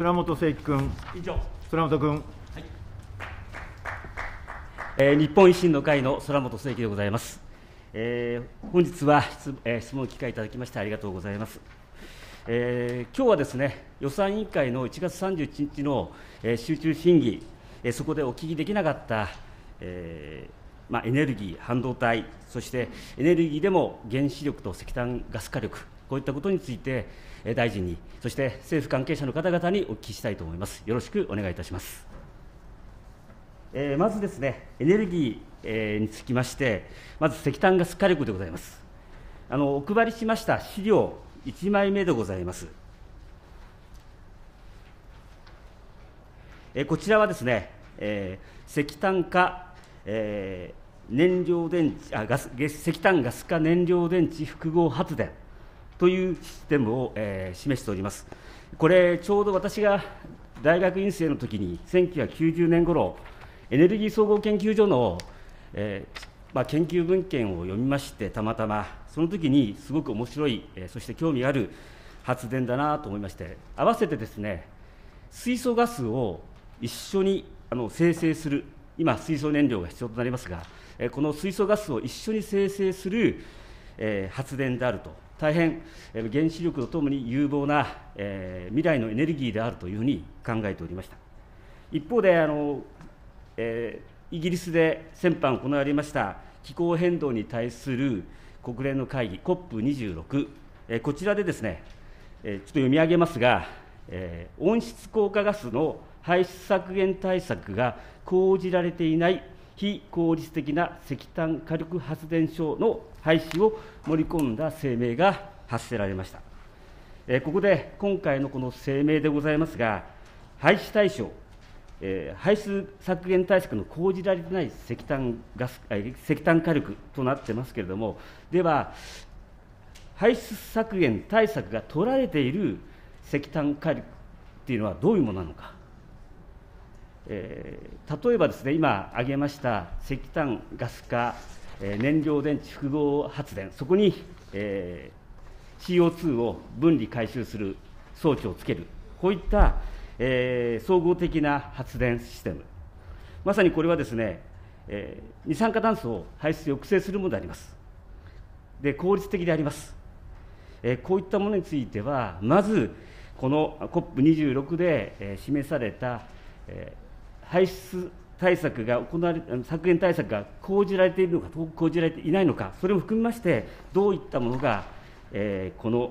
倉本誠一君。 以上。 倉本君。 日本維新の会の空本誠一でございます。本日は質問を機会いただきましてありがとうございます。今日はですね、予算委員会の1月31日の集中審議、そこでお聞きできなかった、エネルギー、半導体、そしてエネルギーでも原子力と石炭ガス火力、こういったことについて大臣に、そして政府関係者の方々にお聞きしたいと思います。よろしくお願いいたします。まずですね、エネルギーにつきまして、まず石炭ガス火力でございます。お配りしました資料1枚目でございます。こちらはですね、石炭化、燃料電池石炭ガス化燃料電池複合発電というシステムを、示しております。これ、ちょうど私が大学院生の時に、1990年頃、エネルギー総合研究所の、研究文献を読みまして、たまたま、その時にすごく面白い、そして興味ある発電だなと思いまして、合わせてですね、水素ガスを一緒に生成する、今、水素燃料が必要となりますが、この水素ガスを一緒に生成する、発電であると、大変原子力とともに有望な、未来のエネルギーであるというふうに考えておりました。一方でイギリスで先般行われました気候変動に対する国連の会議 COP26、こちらでですね、ちょっと読み上げますが、温室効果ガスの排出削減対策が講じられていない非効率的な石炭火力発電所の廃止を盛り込んだ声明が発せられました。ここで今回のこの声明でございますが、廃止対象、排出削減対策の講じられていない石炭火力となってますけれども、では、排出削減対策が取られている石炭火力というのはどういうものなのか。例えばですね、今挙げました石炭ガス化、燃料電池複合発電、そこに、CO2 を分離回収する装置をつける、こういった、総合的な発電システム、まさにこれはですね、二酸化炭素を排出抑制するものであります。で、効率的であります。こういったものについては、まずこの COP26 で、示された、排出対策が行われ、削減対策が講じられているのか、講じられていないのか、それも含めまして、どういったものが、この、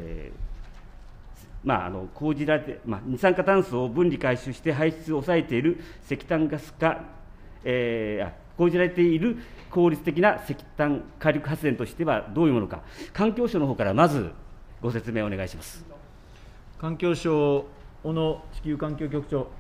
講じられて、二酸化炭素を分離回収して排出を抑えている石炭ガス化、講じられている効率的な石炭火力発電としてはどういうものか、環境省の方からまずご説明をお願いします。 環境省、小野地球環境局長。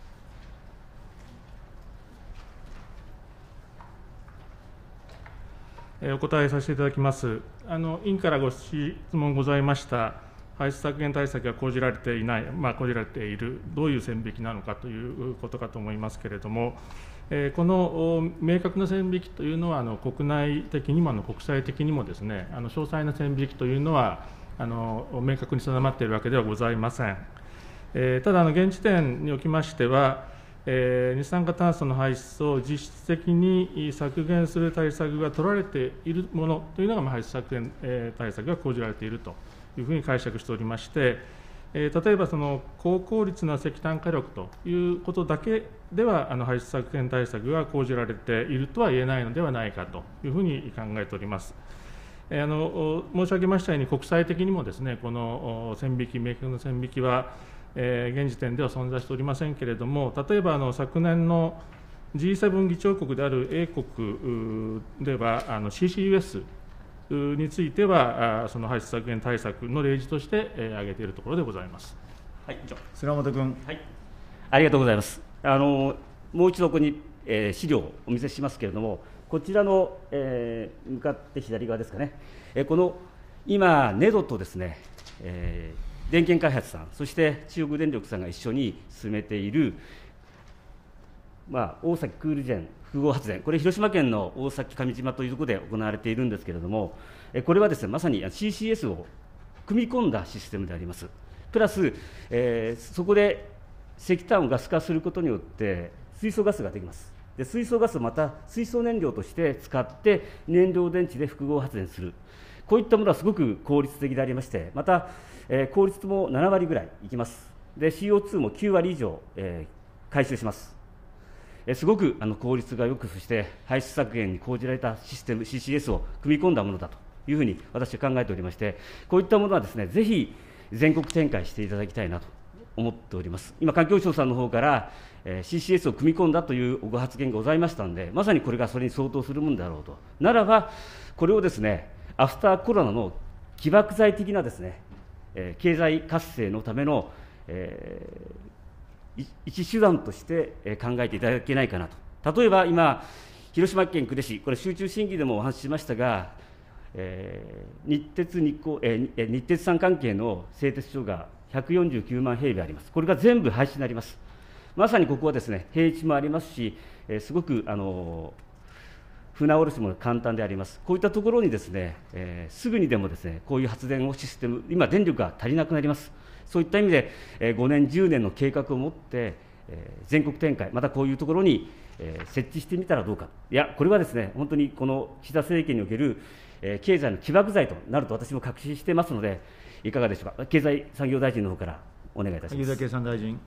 お答えさせていただきます。委員からご質問ございました、排出削減対策が講じられていない、講じられている、どういう線引きなのかということかと思いますけれども、この明確な線引きというのは、国内的にも国際的にもですね、詳細な線引きというのは、明確に定まっているわけではございません。ただ、現時点におきましては、二酸化炭素の排出を実質的に削減する対策が取られているものというのが、排出削減対策が講じられているというふうに解釈しておりまして、例えば高効率な石炭火力ということだけでは、排出削減対策が講じられているとは言えないのではないかというふうに考えております。申し上げましたように、国際的にもですね、この線引き、明確な線引きは、現時点では存在しておりませんけれども、例えば昨年の G7 議長国である英国では、CCUS については、その排出削減対策の例示として挙げているところでございます。 はい、以上。 菅本君。 はい、ありがとうございます。もう一度ここに、資料をお見せしますけれども、こちらの、向かって左側ですかね、この今、ネドとですね、電源開発さん、そして中国電力さんが一緒に進めている、大崎クールジェン複合発電、これ、広島県の大崎上島というところで行われているんですけれども、これはですね、まさに CCS を組み込んだシステムであります。 プラス、そこで石炭をガス化することによって水素ガスができます。で水素ガスをまた水素燃料として使って燃料電池で複合発電する、こういったものはすごく効率的でありまして、また、効率も7割ぐらいいきます。で CO2 も9割以上、回収します。すごく効率がよく、そして排出削減に講じられたシステム CCS を組み込んだものだというふうに私は考えておりまして、こういったものはですね、ぜひ全国展開していただきたいなと思っております。今、環境省さんの方から、CCS を組み込んだというご発言がございましたので、まさにこれがそれに相当するものだろうと。ならば、これをですね、アフターコロナの起爆剤的なですね、経済活性のための、一手段として考えていただけないかなと。例えば今、広島県呉市、これ、集中審議でもお話ししましたが、日鉄さん関係の製鉄所が149万平米あります。これが全部廃止になります。まさにここはですね、平地もありますし、すごく船卸しも簡単であります。こういったところにですね、すぐにでもですね、こういう発電をシステム、今、電力が足りなくなります。そういった意味で、5年、10年の計画を持って、全国展開、またこういうところに設置してみたらどうか。いや、これはですね、本当にこの岸田政権における経済の起爆剤となると私も確信していますので、いかがでしょうか。経済産業大臣の方からお願いいたします。 萩生田経産大臣。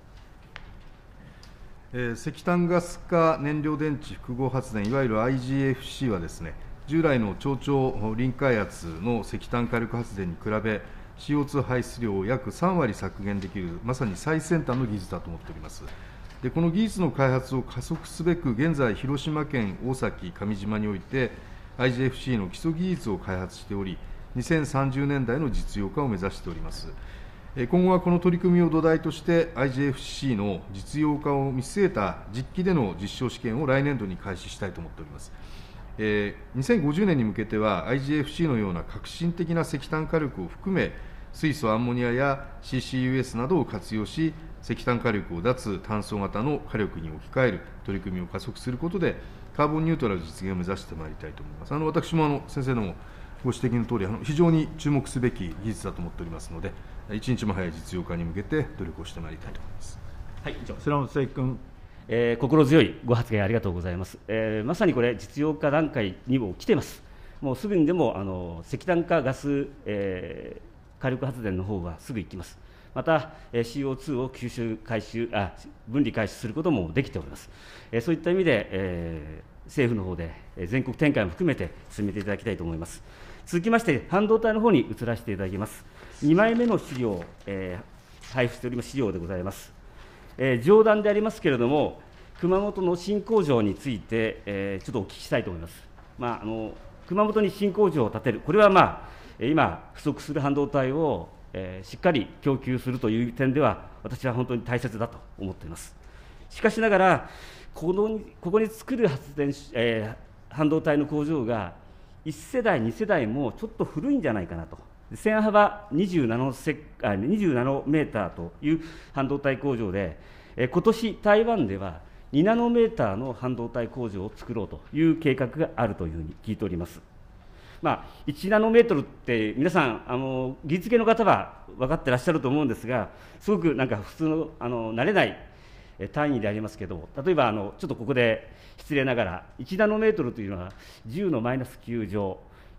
石炭ガス化燃料電池複合発電、いわゆる IGFC はですね、従来の超々臨界圧の石炭火力発電に比べ、CO2 排出量を約3割削減できる、まさに最先端の技術だと思っております。でこの技術の開発を加速すべく、現在、広島県大崎上島において、IGFC の基礎技術を開発しており、2030年代の実用化を目指しております。今後はこの取り組みを土台として、IGFC の実用化を見据えた実機での実証試験を来年度に開始したいと思っております。2050年に向けては、IGFC のような革新的な石炭火力を含め、水素、アンモニアや CCUS などを活用し、石炭火力を脱炭素型の火力に置き換える取り組みを加速することで、カーボンニュートラル実現を目指してまいりたいと思います。私も先生のご指摘のとおり、非常に注目すべき技術だと思っておりますので、一日も早い実用化に向けて努力をしてまいりたいと思います。 はい、以上。 寺本誠一君。 心強いご発言ありがとうございます。まさにこれ、実用化段階にも来ています。もうすぐにでも石炭化ガス、火力発電の方はすぐ行きます。また、CO2 を分離回収することもできております。そういった意味で、政府の方で全国展開も含めて進めていただきたいと思います。続きまして、半導体の方に移らせていただきます。2枚目の資料、配布しております資料でございます。冗談でありますけれども、熊本の新工場について、ちょっとお聞きしたいと思います。熊本に新工場を建てる、これは、今、不足する半導体を、しっかり供給するという点では、私は本当に大切だと思っています。しかしながら、ここに作る半導体の工場が、1世代、2世代もちょっと古いんじゃないかなと。線幅20ナノメーターという半導体工場で、今年台湾では2ナノメーターの半導体工場を作ろうという計画があるというふうに聞いております。1ナノメートルって皆さん技術系の方は分かってらっしゃると思うんですが、すごくなんか普通の慣れない単位でありますけど、例えばちょっとここで失礼ながら1ナノメートルというのは10のマイナス9乗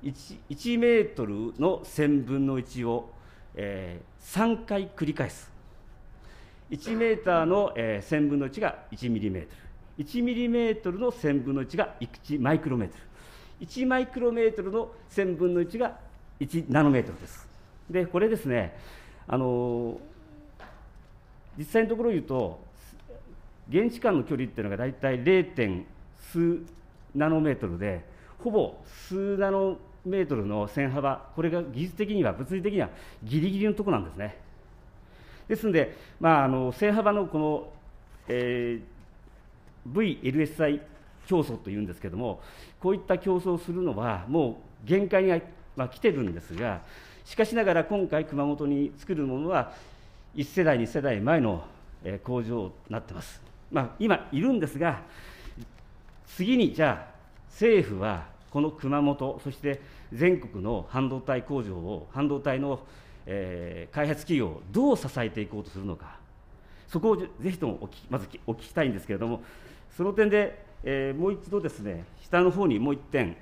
1メートルの1000分の1を、3回繰り返す。1メーターの、1000分の1が1ミリメートル、1ミリメートルの1000分の1が1マイクロメートル、1マイクロメートルの1000分の1が1ナノメートルです。で、これですね、実際のところを言うと、原子間の距離っていうのが大体 0. 数ナノメートルで、ほぼ数ナノメートルの線幅、これが技術的には、物理的にはギリギリのところなんですね。ですので、線幅のこの、VLSI 競争というんですけれども、こういった競争をするのは、もう限界が、来てるんですが、しかしながら今回、熊本に作るものは、1世代、2世代前の工場になってます。今いるんですが、次にじゃあ、政府はこの熊本、そして全国の半導体工場を、半導体の開発企業をどう支えていこうとするのか、そこをぜひともまずお聞きしたいんですけれども、その点で、もう一度ですね、下の方にもう一点、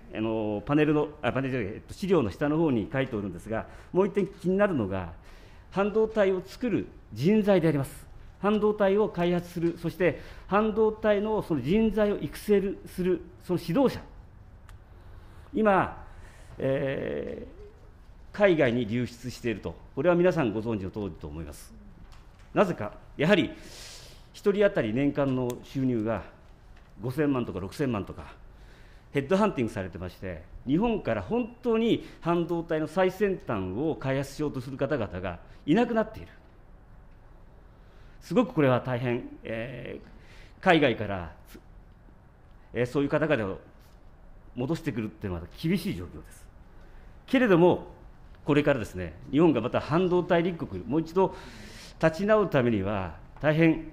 資料の下の方に書いておるんですが、もう一点気になるのが、半導体を作る人材であります。半導体を開発する、そして半導体のその人材を育成する、その指導者、今、海外に流出していると、これは皆さんご存知の通りと思います。なぜか、やはり1人当たり年間の収入が5000万とか6000万とか、ヘッドハンティングされてまして、日本から本当に半導体の最先端を開発しようとする方々がいなくなっている。すごくこれは大変、海外から、そういう方々を戻してくるっていうのは厳しい状況です。けれども、これからですね、日本がまた半導体立国、もう一度立ち直るためには、大変、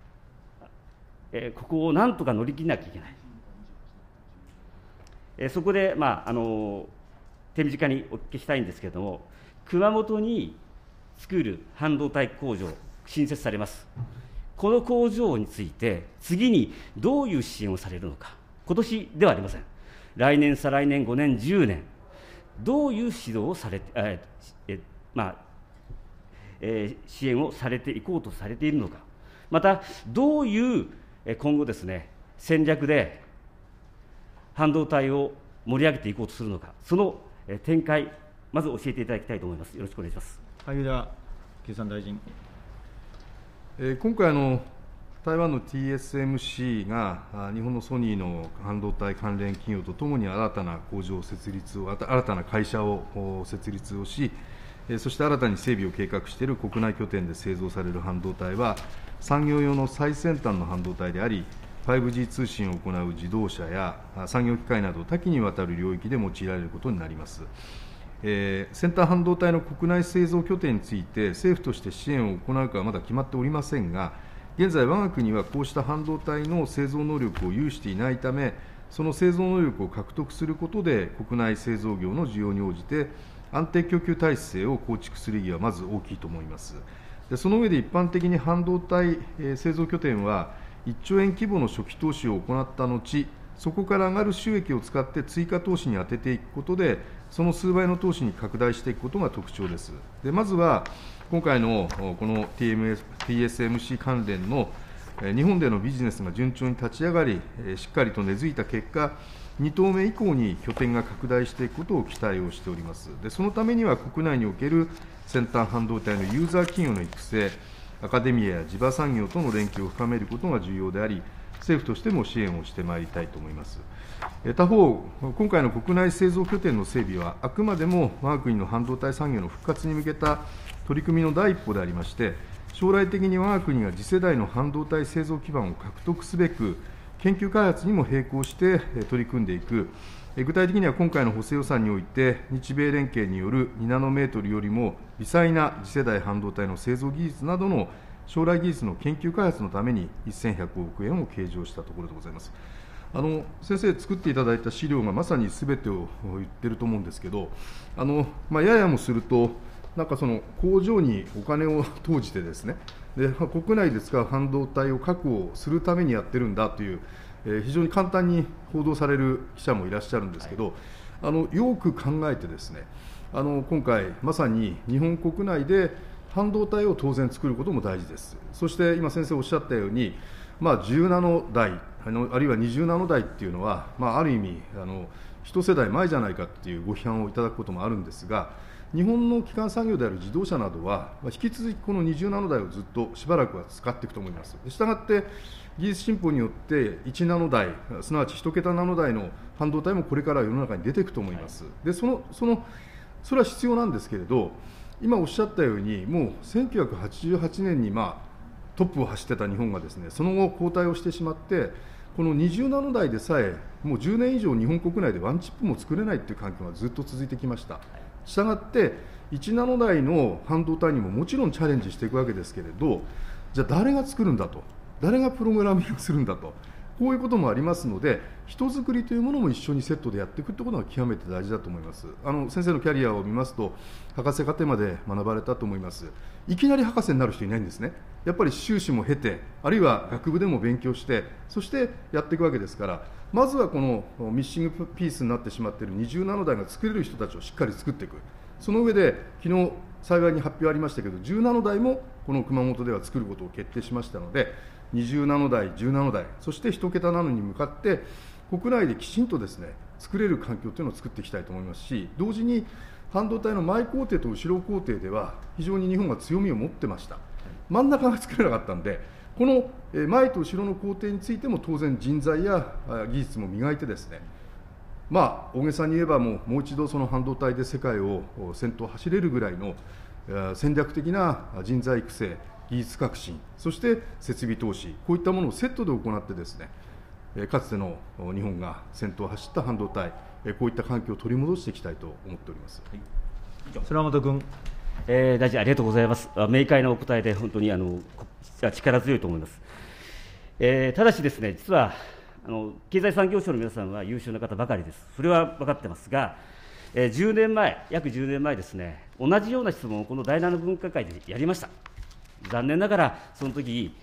ここをなんとか乗り切らなきゃいけない。そこで、手短にお聞きしたいんですけれども、熊本に作る半導体工場、新設されます。この工場について、次にどういう支援をされるのか、今年ではありません。来年、再来年、5年、10年、どういう指導をされて、支援をされていこうとされているのか、また、どういう今後ですね、戦略で半導体を盛り上げていこうとするのか、その展開、まず教えていただきたいと思います。よろしくお願いします。 萩生田経産大臣。 今回台湾の TSMC が日本のソニーの半導体関連企業とともに新たな工場設立を、新たな会社を設立をし、そして新たに整備を計画している国内拠点で製造される半導体は、産業用の最先端の半導体であり、5G 通信を行う自動車や産業機械など多岐にわたる領域で用いられることになります。先端半導体の国内製造拠点について、政府として支援を行うかはまだ決まっておりませんが、現在、我が国はこうした半導体の製造能力を有していないため、その製造能力を獲得することで、国内製造業の需要に応じて、安定供給体制を構築する意義はまず大きいと思います。その上で一般的に半導体製造拠点は、1兆円規模の初期投資を行った後、そこから上がる収益を使って追加投資に充てていくことで、その数倍の投資に拡大していくことが特徴です。まずは、今回のこの TSMC 関連の日本でのビジネスが順調に立ち上がり、しっかりと根付いた結果、2投目以降に拠点が拡大していくことを期待をしております。そのためには、国内における先端半導体のユーザー企業の育成、アカデミアや地場産業との連携を深めることが重要であり、政府としても支援をしてまいりたいと思います。他方、今回の国内製造拠点の整備は、あくまでも我が国の半導体産業の復活に向けた取り組みの第一歩でありまして、将来的に我が国が次世代の半導体製造基盤を獲得すべく、研究開発にも並行して取り組んでいく、具体的には今回の補正予算において、日米連携による2ナノメートルよりも微細な次世代半導体の製造技術などの将来技術の研究開発のために1100億円を計上したところでございます。先生、作っていただいた資料がまさにすべてを言ってると思うんですけど、ややもすると、なんかその工場にお金を投じてですね、国内で使う半導体を確保するためにやってるんだという、非常に簡単に報道される記者もいらっしゃるんですけど、よく考えてですね、今回、まさに日本国内で半導体を当然作ることも大事です。そして今、先生おっしゃったように、10ナノ台、あるいは20ナノ台っていうのは、ある意味、一世代前じゃないかっていうご批判をいただくこともあるんですが、日本の基幹産業である自動車などは、引き続きこの20ナノ台をずっとしばらくは使っていくと思います。したがって、技術進歩によって1ナノ台、すなわち1桁ナノ台の半導体もこれから世の中に出ていくと思います。それは必要なんですけれど、今おっしゃったように、もう1988年にトップを走ってた日本がですね、その後、後退をしてしまって、この20ナノ台でさえ、もう10年以上、日本国内でワンチップも作れないという環境がずっと続いてきました。したがって、1ナノ台の半導体にももちろんチャレンジしていくわけですけれど、じゃあ誰が作るんだと、誰がプログラミングするんだと、 こういうこともありますので、人づくりというものも一緒にセットでやっていくということが極めて大事だと思います。先生のキャリアを見ますと、博士課程まで学ばれたと思います。いきなり博士になる人いないんですね。やっぱり修士も経て、あるいは学部でも勉強して、そしてやっていくわけですから、まずはこのミッシングピースになってしまっている20ナノ台が作れる人たちをしっかり作っていく、その上で、昨日幸いに発表ありましたけど、10ナノ台もこの熊本では作ることを決定しましたので、20ナノ台、10ナノ台、そして1桁ナノに向かって、国内できちんとですね、作れる環境というのを作っていきたいと思いますし、同時に半導体の前工程と後ろ工程では、非常に日本が強みを持ってました。真ん中が作れなかったんで、この前と後ろの工程についても当然人材や技術も磨いてですね、大げさに言えばもう一度その半導体で世界を先頭を走れるぐらいの戦略的な人材育成、技術革新、そして設備投資、こういったものをセットで行ってですね、かつての日本が先頭を走った半導体、こういった環境を取り戻していきたいと思っております。 倉本君。 大臣、ありがとうございます。明快なお答えで、本当に力強いと思います。ただしですね、実は経済産業省の皆さんは優秀な方ばかりです。それは分かってますが、10年前、約10年前ですね、同じような質問をこの第7分科会でやりました。残念ながら、その時、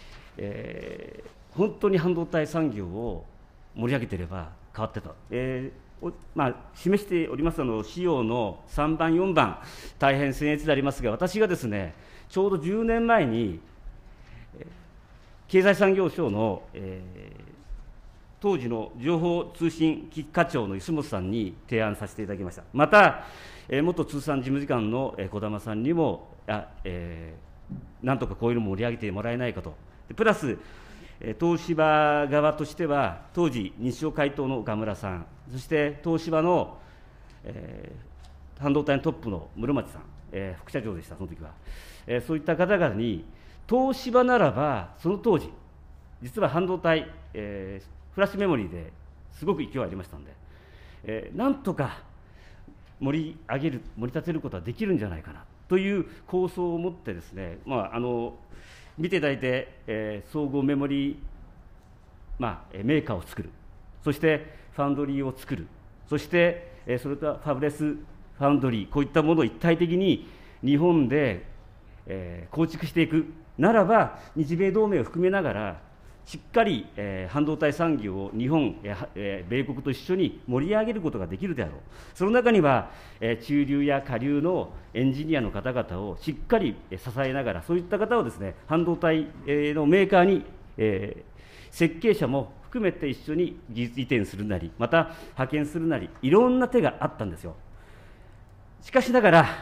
本当に半導体産業を盛り上げていれば変わってた。示しております資料の3番、4番、大変僭越でありますが、私がですね、ちょうど10年前に、経済産業省の、当時の情報通信機器課長の石本さんに提案させていただきました。また、元通産事務次官の児玉さんにも、なんとかこういうのを盛り上げてもらえないかと。プラス、東芝側としては、当時、日商会頭の岡村さん、そして東芝の、半導体のトップの室町さん、副社長でした、その時は。そういった方々に、東芝ならば、その当時、実は半導体、フラッシュメモリーですごく勢いありましたので、なんとか盛り立てることはできるんじゃないかなという構想を持ってですね、見ていただいて、総合メモリー、メーカーを作る、そしてファウンドリーを作る、そしてそれとファブレスファウンドリー、こういったものを一体的に日本で構築していくならば、日米同盟を含めながら、しっかり半導体産業を日本、米国と一緒に盛り上げることができるであろう、その中には中流や下流のエンジニアの方々をしっかり支えながら、そういった方をですね、半導体のメーカーに設計者も含めて一緒に技術移転するなり、また派遣するなり、いろんな手があったんですよ。しかしながら、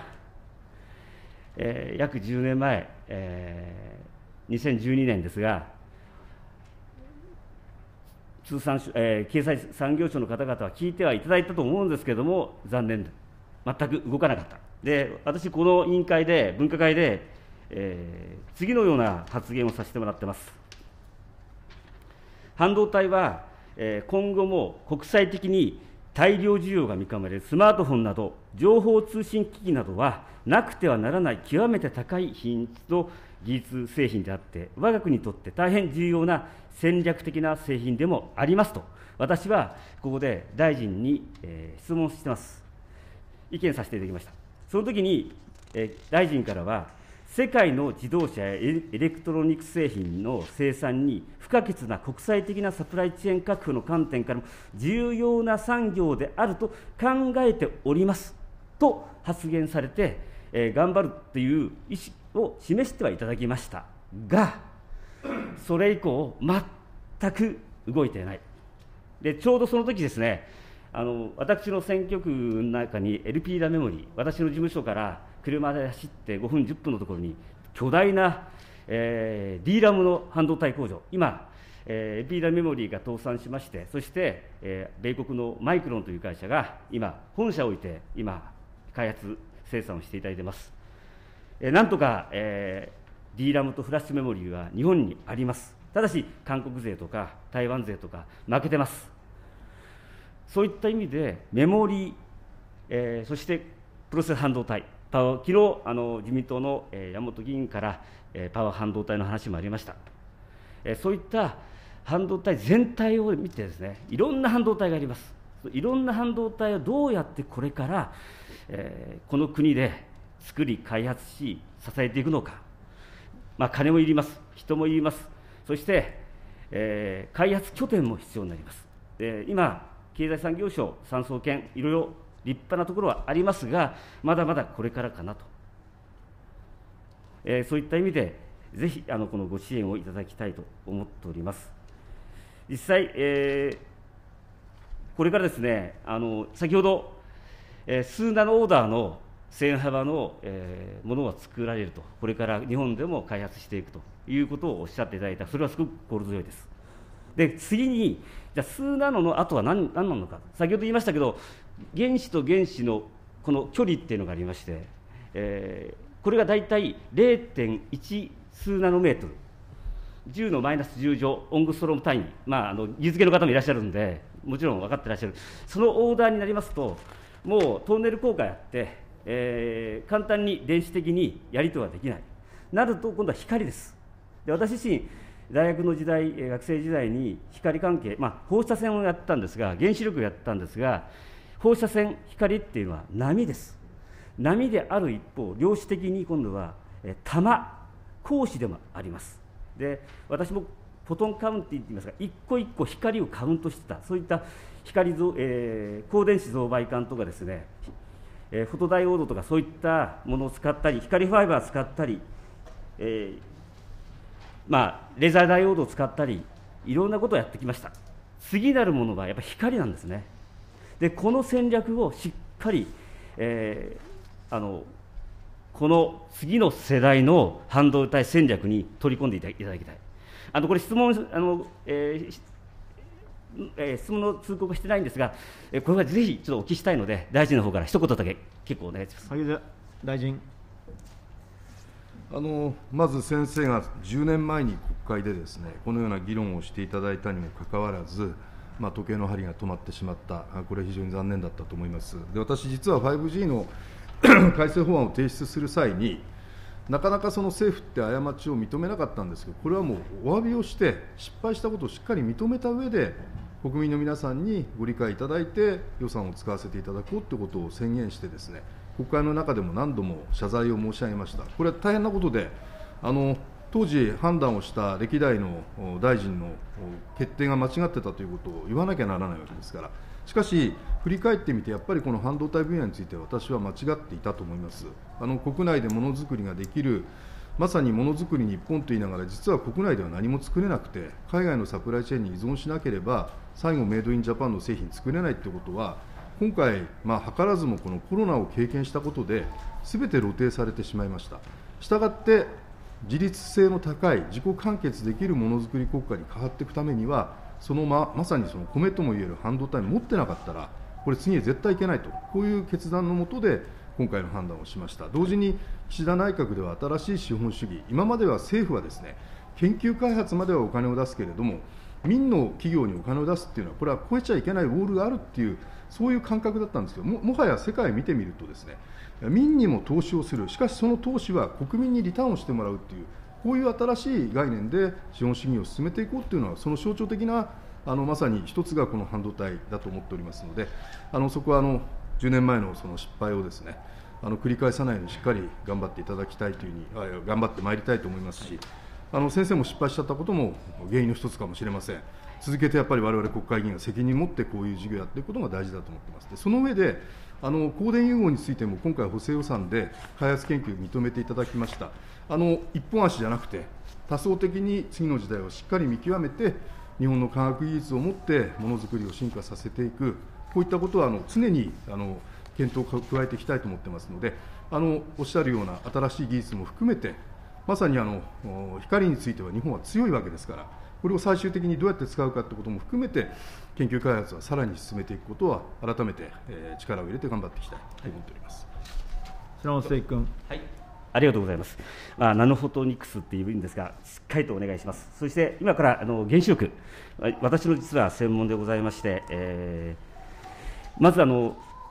約10年前、2012年ですが、経済産業省の方々は聞いてはいただいたと思うんですけれども、残念で、全く動かなかった。で、私、この委員会で、分科会で、次のような発言をさせてもらってます。半導体は、今後も国際的に大量需要が見込まれるスマートフォンなど、情報通信機器などは、なくてはならない極めて高い品質の技術製品であって、我が国にとって大変重要な戦略的な製品でもありますと、私はここで大臣に、質問してます。意見させていただきました。その時に、大臣からは、世界の自動車やエレクトロニクス製品の生産に不可欠な国際的なサプライチェーン確保の観点からも重要な産業であると考えておりますと発言されて、頑張るという意思を示してはいただきましたが、それ以降、全く動いていない。で、ちょうどその時ですね、私の選挙区の中に LP メモリー、私の事務所から車で走って5分、10分のところに、巨大な、DRAM の半導体工場、今、LP メモリーが倒産しまして、そして、米国のマイクロンという会社が今、本社を置いて、今、開発、生産をしていただいています。なんとか、DRAM とフラッシュメモリーは日本にあります。ただし、韓国勢とか台湾勢とか負けてます。そういった意味で、メモリー、そしてプロセス半導体、昨日自民党の山本議員からパワー半導体の話もありました。そういった半導体全体を見てですね、いろんな半導体があります。いろんな半導体をどうやってこれから、この国で作り開発し支えていくのか、金もいります、人もいります、そして、開発拠点も必要になります。今、経済産業省、産総研、いろいろ立派なところはありますが、まだまだこれからかなと、そういった意味で、ぜひこのご支援をいただきたいと思っております。実際、これからですね、先ほど、数ナノオーダーの線幅の、ものが作られると、これから日本でも開発していくということをおっしゃっていただいた、それはすごく心強いです。で、次に、じゃあ、数ナノの後は何なのか、先ほど言いましたけど、原子と原子のこの距離っていうのがありまして、これが大体 0.1 数ナノメートル、10のマイナス10乗、オングストローム単位、技術系の方もいらっしゃるんで、もちろん分かってらっしゃる、そのオーダーになりますと、もうトンネル効果やって、簡単に電子的にやり取りはできない、なると、今度は光です。で、私自身、大学の時代、学生時代に光関係、放射線をやったんですが、原子力をやったんですが、放射線、光っていうのは波です。波である一方、量子的に今度は光子でもあります。で、私もフォトンカウンティといいますか、一個一個光をカウントしてた、そういった光光電子増倍管とかですね、フォトダイオードとかそういったものを使ったり、光ファイバーを使ったり、レーザーダイオードを使ったり、いろんなことをやってきました。次なるものはやっぱり光なんですね。で、この戦略をしっかり、この次の世代の半導体戦略に取り込んでいただきたい。これ質問の通告してないんですが、これはぜひちょっとお聞きしたいので、大臣の方から一言だけ結構お願いします。 萩生田大臣。 まず先生が10年前に国会でですね、このような議論をしていただいたにもかかわらず、時計の針が止まってしまった、これは非常に残念だったと思います。で、私、実は 5G の改正法案を提出する際に、なかなかその政府って過ちを認めなかったんですけど、これはもうお詫びをして、失敗したことをしっかり認めた上で、国民の皆さんにご理解いただいて、予算を使わせていただこうということを宣言してですね、国会の中でも何度も謝罪を申し上げました。これは大変なことで、当時判断をした歴代の大臣の決定が間違ってたということを言わなきゃならないわけですから、しかし、振り返ってみて、やっぱりこの半導体分野について私は間違っていたと思います。国内でものづくりができる、まさにものづくり日本と言いながら、実は国内では何も作れなくて、海外のサプライチェーンに依存しなければ、最後、メイドインジャパンの製品作れないということは、今回、図らずもこのコロナを経験したことで、すべて露呈されてしまいました。したがって、自立性の高い、自己完結できるものづくり国家に変わっていくためには、まさにその米ともいえる半導体を持ってなかったら、これ、次へ絶対いけないと、こういう決断のもとで、今回の判断をしました。同時に、岸田内閣では新しい資本主義、今までは政府はですね、研究開発まではお金を出すけれども、民の企業にお金を出すっていうのは、これは超えちゃいけないウォールがあるっていう、そういう感覚だったんですけど、もはや世界を見てみるとですね、民にも投資をする、しかしその投資は国民にリターンをしてもらうっていう、こういう新しい概念で資本主義を進めていこうというのは、その象徴的なまさに一つがこの半導体だと思っておりますので、そこは10年前のその失敗をですね、繰り返さないようにしっかり頑張っていただきたいというふうに、頑張ってまいりたいと思いますし、先生も失敗しちゃったことも原因の一つかもしれません。続けてやっぱり我々国会議員が責任を持ってこういう事業をやっていくことが大事だと思っています。で、その上で、光電融合についても今回、補正予算で開発研究を認めていただきました。一本足じゃなくて、多層的に次の時代をしっかり見極めて、日本の科学技術を持ってものづくりを進化させていく、こういったことは常に検討を加えていきたいと思ってますので、おっしゃるような新しい技術も含めて、まさに光については日本は強いわけですから、これを最終的にどうやって使うかということも含めて、研究開発はさらに進めていくことは、改めて力を入れて頑張っていきたいと思っております。 白本誠一君。 はい、ありがとうございます。ナノフォトニクスっていうんですが、しっかりとお願いします。そして今から原子力、私の実は専門でございまして、まず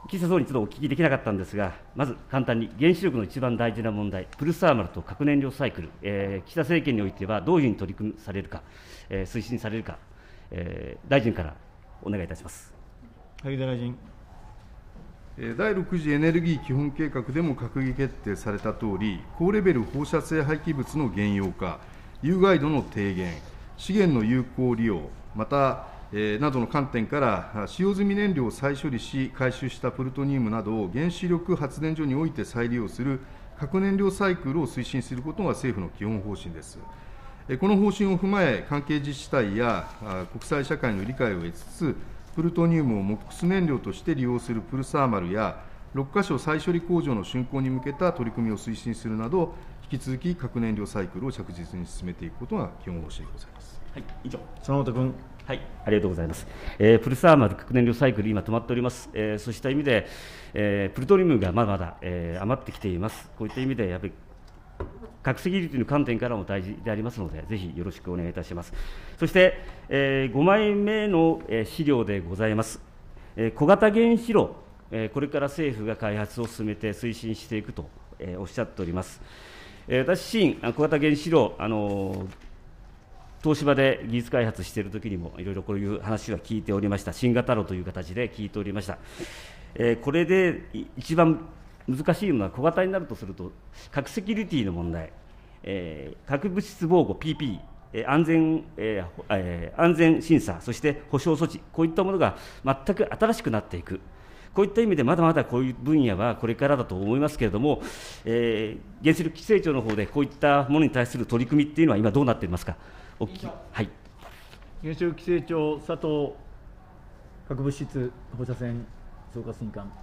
岸田総理にちょっとお聞きできなかったんですが、まず簡単に原子力の一番大事な問題、プルサーマルと核燃料サイクル、岸田政権においてはどういうふうに取り組みされるか、推進されるか、大臣からお願いいたします。 萩生田大臣。 第6次エネルギー基本計画でも閣議決定されたとおり、高レベル放射性廃棄物の減用化、有害度の低減、資源の有効利用、また、などの観点から、使用済み燃料を再処理し、回収したプルトニウムなどを原子力発電所において再利用する核燃料サイクルを推進することが政府の基本方針です。この方針を踏まえ、関係自治体や国際社会の理解を得つつ、プルトニウムを MOX 燃料として利用するプルサーマルや、6カ所再処理工場の竣工に向けた取り組みを推進するなど、引き続き核燃料サイクルを着実に進めていくことが基本方針でございます。 はい、以上。 佐本君。 はい、ありがとうございます。プルサーマル核燃料サイクル、今止まっております。そうした意味で、プルトニウムがまだまだ、余ってきています。こういった意味で、やっぱり核セキュリティの観点からも大事でありますので、ぜひよろしくお願いいたします。そして、5枚目の資料でございます。小型原子炉、これから政府が開発を進めて推進していくと、おっしゃっております。私自身、小型原子炉、東芝で技術開発しているときにも、いろいろこういう話は聞いておりました、新型炉という形で聞いておりました。これで一番難しいのは、小型になるとすると、核セキュリティの問題、核物質防護、PP、安全審査、そして保障措置、こういったものが全く新しくなっていく。こういった意味で、まだまだこういう分野はこれからだと思いますけれども、原子力規制庁の方でこういったものに対する取り組みっていうのは、今、どうなっていますか。はい、 原子力規制庁、佐藤核物質放射線総括委員官。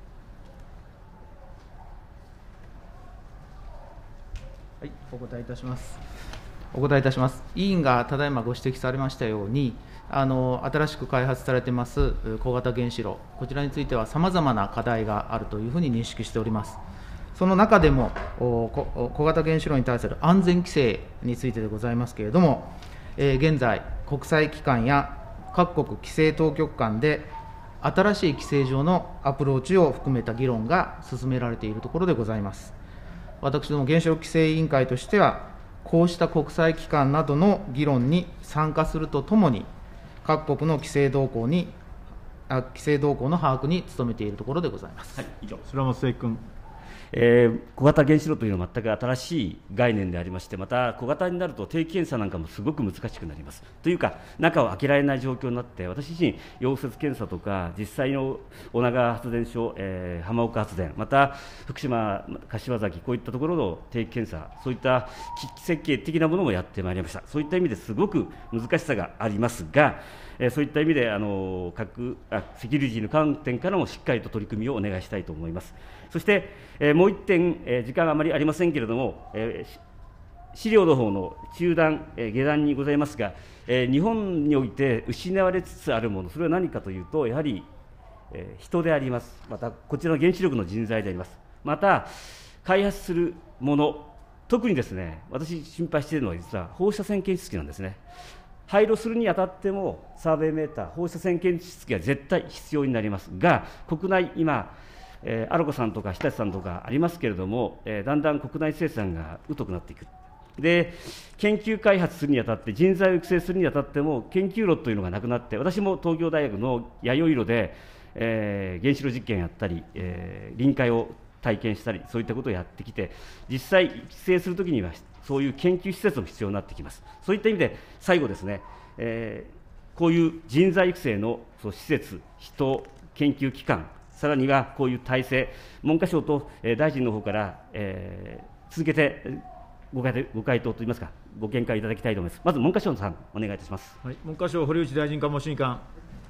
はい、お答えいたします。委員がただいまご指摘されましたように、新しく開発されています小型原子炉、こちらについてはさまざまな課題があるというふうに認識しております。その中でも、小型原子炉に対する安全規制についてでございますけれども、現在、国際機関や各国規制当局間で、新しい規制上のアプローチを含めた議論が進められているところでございます。私ども原子力規制委員会としては、こうした国際機関などの議論に参加するとともに、各国の規制動向の把握に努めているところでございます。 はい、以上。 白本聖君。 小型原子炉というのは全く新しい概念でありまして、また小型になると定期検査なんかもすごく難しくなります。というか、中を開けられない状況になって、私自身、溶接検査とか、実際の女川発電所、浜岡発電、また福島、柏崎、こういったところの定期検査、そういった機器設計的なものもやってまいりました。そういった意味ですごく難しさがありますが、そういった意味でセキュリティの観点からもしっかりと取り組みをお願いしたいと思います。そして、もう1点、時間があまりありませんけれども、資料の方の中段、下段にございますが、日本において失われつつあるもの、それは何かというと、やはり、人であります。また、こちらの原子力の人材であります。また、開発するもの、特にですね、私、心配しているのは、実は放射線検出器なんですね。廃炉するにあたっても、サーベイメーター、放射線検出器が絶対必要になりますが、国内、今、アロコさんとか日立さんとかありますけれども、だんだん国内生産が疎くなっていく。で、研究開発するにあたって、人材を育成するにあたっても、研究炉というのがなくなって、私も東京大学の弥生炉で、原子炉実験やったり、臨界を体験したり、そういったことをやってきて、実際、育成するときには、そういう研究施設も必要になってきます。そういった意味で、最後ですね、こういう人材育成の施設、人、研究機関、さらにはこういう体制、文科省と大臣の方から、続けてご回答といいますか、ご見解いただきたいと思います。まず文科省さん、お願いいたします。 はい、文科省、堀内大臣官房審議官。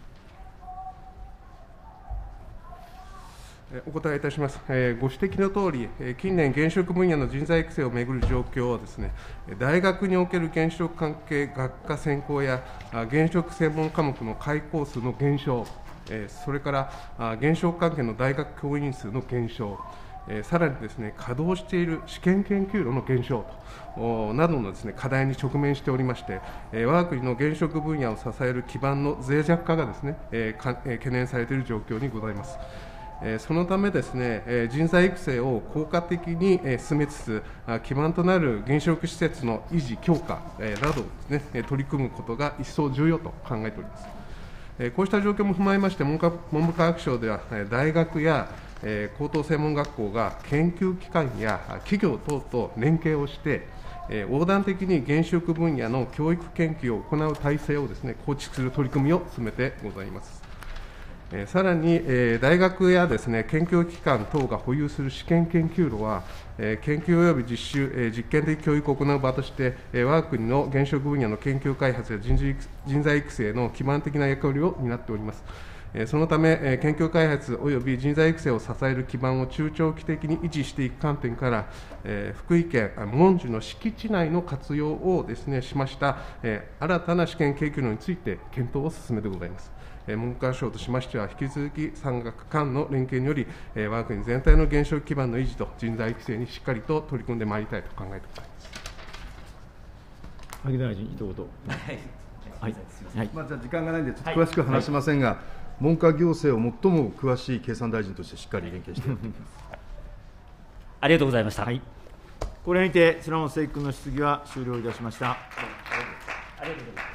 お答えいたします。ご指摘のとおり、近年、原子力分野の人材育成をめぐる状況はですね、大学における原子力関係学科専攻や原子力専門科目の開講数の減少、それから原子力関係の大学教員数の減少、さらにですね、稼働している試験研究炉の減少などのですね、課題に直面しておりまして、我が国の原子力分野を支える基盤の脆弱化がですね、懸念されている状況にございます。 そのためですね、人材育成を効果的に進めつつ、基盤となる原子力施設の維持、強化などですね、取り組むことが一層重要と考えております。こうした状況も踏まえまして、文部科学省では、大学や高等専門学校が研究機関や企業等と連携をして、横断的に原子力分野の教育研究を行う体制をですね、構築する取り組みを進めてございます。さらに、大学やですね、研究機関等が保有する試験研究路は、研究及び実習、実験的教育を行う場として、我が国の原子力分野の研究開発や人材育成の基盤的な役割を担っております。そのため、研究開発及び人材育成を支える基盤を中長期的に維持していく観点から、福井県文殊の敷地内の活用をですね、しました、新たな試験研究路について検討を進めてございます。文部科学省としましては、引き続き産学官の連携により、我が国全体の原子力基盤の維持と人材育成にしっかりと取り組んでまいりたいと考えてございます。 萩生田大臣、一言。はい。はい。 じゃあ時間がないので、ちょっと詳しく話しませんが、文科行政を最も詳しい経産大臣としてしっかり連携していきます。 ありがとうございました。 はい。これにて、白本誠一君の質疑は終了いたしました。 ありがとうございます。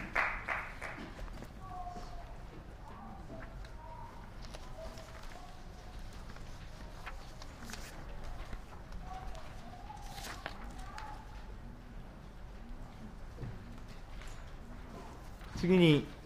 次に